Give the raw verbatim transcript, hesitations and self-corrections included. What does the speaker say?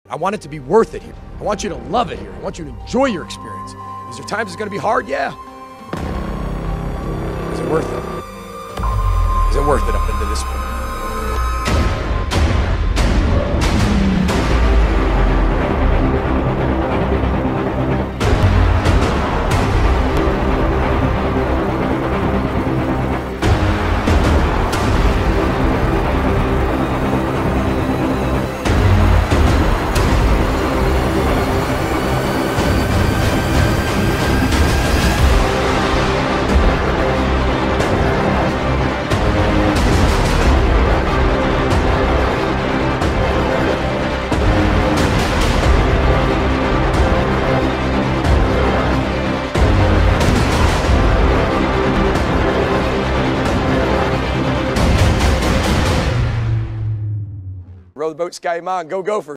I want it to be worth it here. I want you to love it here. I want you to enjoy your experience. Is there times it's going to be hard? Yeah. Is it worth it? Is it worth it up into this point? Row the boat, Sky Mon, go Gophers.